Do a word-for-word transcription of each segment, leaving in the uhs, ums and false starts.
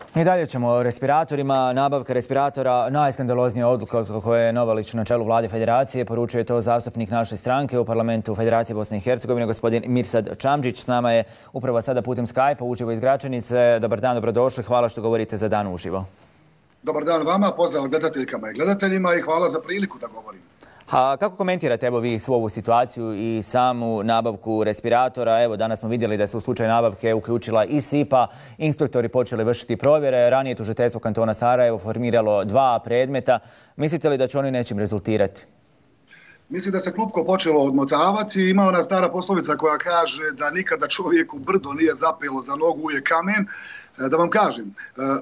I dalje ćemo o respiratorima. Nabavka respiratora, najskandaloznija odluka od koje je Novalić na čelu vlade Federacije. Poručuje to zastupnik naše stranke u parlamentu Federacije Bosne i Hercegovine, gospodin Mirsad Čamđić. S nama je upravo sada putem Skype-a uživo iz Gračanice. Dobar dan, dobrodošli. Hvala što govorite za Dan uživo. Dobar dan vama, pozdrav gledateljkama i gledateljima i hvala za priliku da govorim. A kako komentirate evo vi svu ovu situaciju i samu nabavku respiratora? Evo danas smo vidjeli da se u slučaju nabavke uključila i S I P A, inspektori počeli vršiti provjere, ranije tužiteljstvo kantona Sarajevo formiralo dva predmeta. Mislite li da će oni nečim rezultirati? Mislim da se klupko počelo odmotavati. Ima ona stara poslovica koja kaže da nikada čovjeku brdo nije zapelo za nogu uje kamen. Da vam kažem,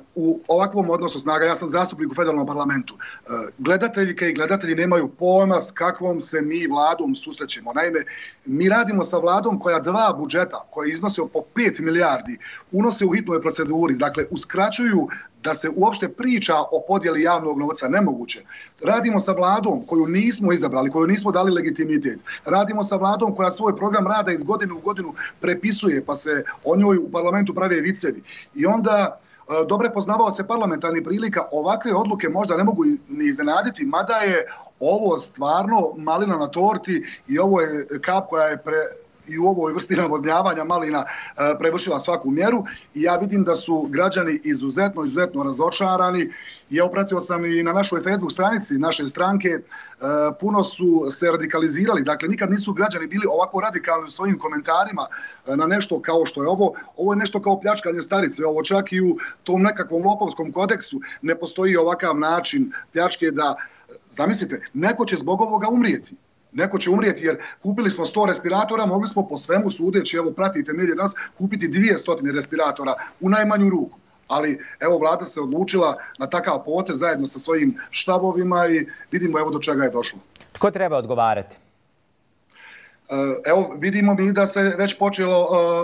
u ovakvom odnosu snaga, ja sam zastupnik u federalnom parlamentu, gledateljke i gledatelji nemaju pojma s kakvom se mi vladom susrećemo. Naime, mi radimo sa vladom koja dva budžeta, koje iznose po pet milijardi, unose u hitnoj proceduri, dakle uskraćuju da se uopšte priča o podjeli javnog novca, nemoguće. Radimo sa vladom koju nismo izabrali, koju nismo dali legitimitet. Radimo sa vladom koja svoj program rada iz godine u godinu prepisuje, pa se o njoj u parlamentu prave vicevi. I onda dobre poznavaoce parlamentarnih prilika ovakve odluke možda ne mogu ni iznenaditi, mada je ovo stvarno malina na torti i ovo je kap koja je pre... i u ovoj vrsti navodnjavanja malina prevršila svaku mjeru i ja vidim da su građani izuzetno, izuzetno razočarani. Ja upratio sam i na našoj Facebook stranici naše stranke, puno su se radikalizirali, dakle nikad nisu građani bili ovako radikalni u svojim komentarima na nešto kao što je ovo. Ovo je nešto kao pljačkanje starice, ovo čak i u tom nekakvom lopovskom kodeksu ne postoji ovakav način pljačke da, zamislite, neko će zbog ovoga umrijeti. Neko će umrijeti jer kupili smo sto respiratora, mogli smo po svemu sudeći, evo pratite medije danas, kupiti dvjesto respiratora u najmanju ruku. Ali evo vlada se odlučila na takav potez zajedno sa svojim štabovima i vidimo evo do čega je došlo. Tko treba odgovarati? Evo vidimo mi da se već počelo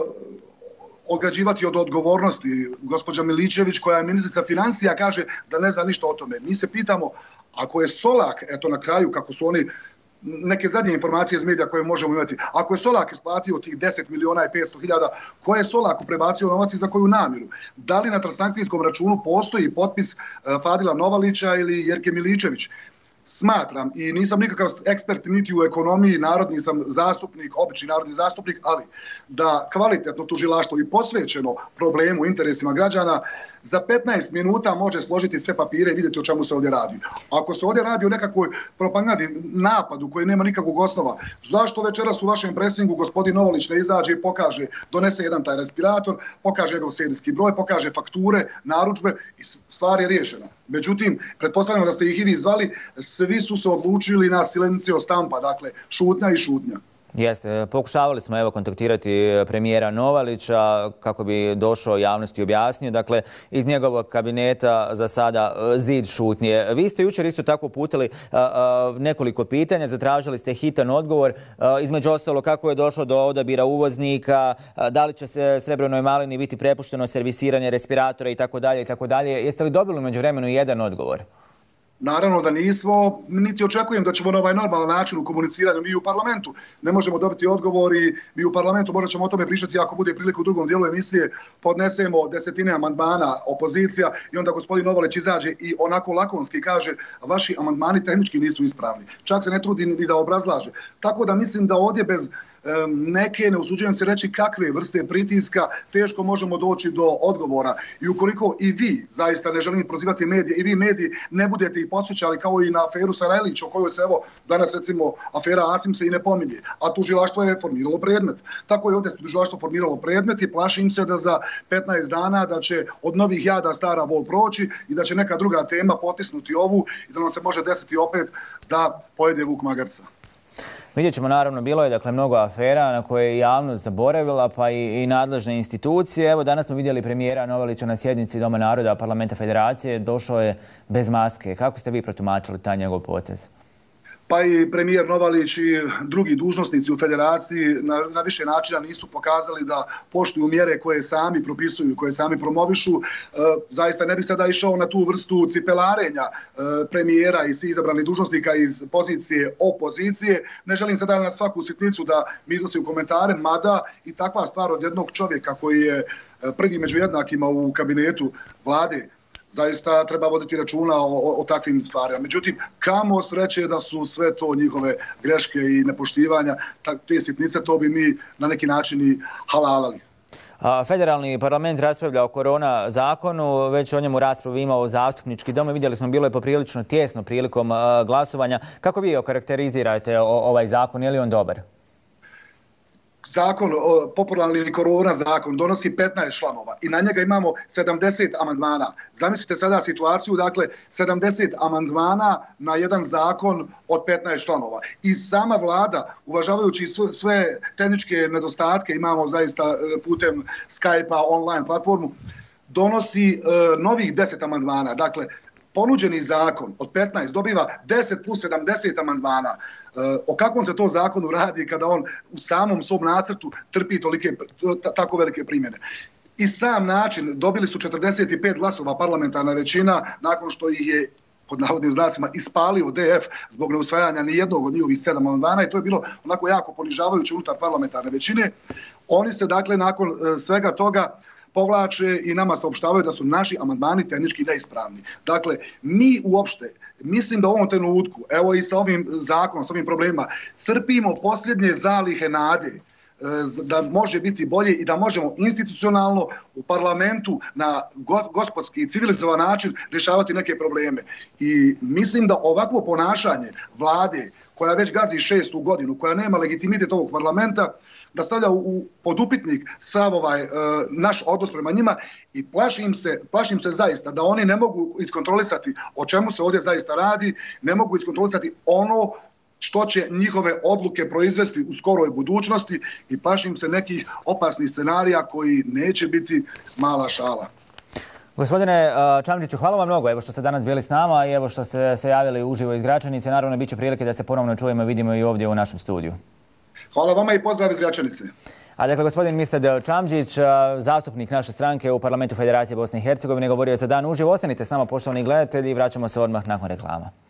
ograđivati od odgovornosti. Gospođa Miličević koja je ministrica financija kaže da ne zna ništa o tome. Mi se pitamo ako je Solak, eto na kraju kako su oni neke zadnje informacije iz medija koje možemo imati. Ako je Solak isplatio tih deset miliona i petsto hiljada, ko je Solaku prebacio novac i za koju namjeru? Da li na transakcijskom računu postoji potpis Fadila Novalića ili Jerke Miličević? Smatram, i nisam nikakav ekspert niti u ekonomiji, narodni sam zastupnik, obični narodni zastupnik, ali da kvalitetno tužilaštvo i posvećeno problemu, interesima građana, za petnaest minuta može složiti sve papire i vidjeti o čemu se ovdje radi. Ako se ovdje radi o nekakvoj propagandi, napadu koji nema nikakvog osnova, zašto večeras u vašem presingu gospodin Novalić ne izađe i pokaže, donese jedan taj respirator, pokaže njegov serijski broj, pokaže fakture, narudžbe i stvar je riješena. Međutim, pretpostavljamo da ste ih i vi zvali, svi su se odlučili na silencio stampa, dakle šutnja i šutnja. Jeste, pokušavali smo evo kontaktirati premijera Novalića kako bi došao javnosti i objasnio. Dakle, iz njegovog kabineta za sada zid šutnje. Vi ste jučer isto tako uputili nekoliko pitanja, zatražili ste hitan odgovor. Između ostalo, kako je došlo do odabira uvoznika, da li će se Srebrnoj malini biti prepušteno servisiranje respiratora i tako dalje i tako dalje. Jeste li dobili među vremenu jedan odgovor? Naravno da nismo, niti očekujem da ćemo na ovaj normalan način u komuniciranju. Mi u parlamentu ne možemo dobiti odgovor i mi u parlamentu možda ćemo o tome pričati ako bude prilika u drugom dijelu emisije, podnesemo desetine amandmana opozicija i onda gospodin Novalić izađe i onako lakonski kaže vaši amandmani tehnički nisu ispravni. Čak se ne trudi ni da obrazlaže. Tako da mislim da ovdje bez neke, ne usuđujem se reći kakve vrste pritiska, teško možemo doći do odgovora. I ukoliko i vi, zaista ne želim prozivati medije, i vi mediji ne budete ih podsjećali kao i na aferu Sarajlić, o kojoj se evo danas recimo afera Asim se i ne pominje, a tužilaštvo je formiralo predmet. Tako je ovdje tužilaštvo formiralo predmet i plašim se da za petnaest dana da će od novih jada stara bol proći i da će neka druga tema potisnuti ovu i da nam se može desiti opet da pojede vuk magarca. Vidjet ćemo, naravno, bilo je dakle mnogo afera na koje je javnost zaboravila, pa i, i nadležne institucije. Evo, danas smo vidjeli premijera Novalića na sjednici Doma naroda Parlamenta Federacije. Došao je bez maske. Kako ste vi protumačili taj njegov potez? Pa i premijer Novalić i drugi dužnosnici u federaciji na, na više načina nisu pokazali da poštuju mjere koje sami propisuju, koje sami promovišu. E, zaista ne bi sada išao na tu vrstu cipelarenja e, premijera i svih izabranih dužnosnika iz pozicije opozicije. Ne želim sada na svaku sitnicu da mi iznosim komentare, mada i takva stvar od jednog čovjeka koji je prvi među jednakima u kabinetu vlade, zaista treba voditi računa o, o, o takvim stvarima. Međutim, kamo sreće da su sve to njihove greške i nepoštivanja, te sitnice, to bi mi na neki način i halalali. Federalni parlament raspravlja o korona zakonu, već o njemu raspravu imao zastupnički dom. Vidjeli smo, bilo je poprilično tjesno prilikom glasovanja. Kako vi okarakterizirate ovaj zakon, je li on dobar? Zakon, popularni korona zakon, donosi petnaest članova i na njega imamo sedamdeset amandmana. Zamislite sada situaciju, dakle, sedamdeset amandmana na jedan zakon od petnaest članova. I sama vlada, uvažavajući sve tehničke nedostatke, imamo zaista putem Skype-a, online platformu, donosi novih deset amandmana. Dakle, ponuđeni zakon od petnaest dobiva deset plus sedamdeset amandmana. O kakvom se to zakonu radi kada on u samom svom nacrtu trpi tolike, tako velike primjene? I sam način, dobili su četrdeset pet glasova parlamentarna većina nakon što ih je, pod navodnim znacima, ispalio D F zbog neusvajanja nijednog od njihovih sedam amandmana i to je bilo onako jako ponižavajuće unutar parlamentarne većine. Oni se, dakle, nakon svega toga povlače i nama saopštavaju da su naši amandmani tehnički neispravni. Dakle, mi uopšte, mislim da u ovom trenutku, evo i sa ovim zakonom, sa ovim problemima, crpimo posljednje zalihe nade da može biti bolje i da možemo institucionalno u parlamentu na gospodski i civilizovan način rješavati neke probleme. I mislim da ovakvo ponašanje vlade, koja već gazi šestu godinu, koja nema legitimitet ovog parlamenta, da stavlja u podupitnik sav ovaj e, naš odnos prema njima i plašim se, plašim se zaista da oni ne mogu iskontrolisati o čemu se ovdje zaista radi, ne mogu iskontrolisati ono što će njihove odluke proizvesti u skoroj budućnosti i plašim se nekih opasnih scenarija koji neće biti mala šala. Gospodine Čamčiću, hvala vam mnogo evo što ste danas bili s nama i evo što ste se javili uživo iz Gračanice. Naravno, bit će prilike da se ponovno čujemo i vidimo i ovdje u našem studiju. Hvala vama i pozdrav iz Gračanice. A dakle, gospodin Mirsad Čamčić, zastupnik naše stranke u Parlamentu Federacije Bosne i Hercegovine, govorio je za Dan uživo. Ostanite s nama, poštovani gledatelji, i vraćamo se odmah nakon reklama.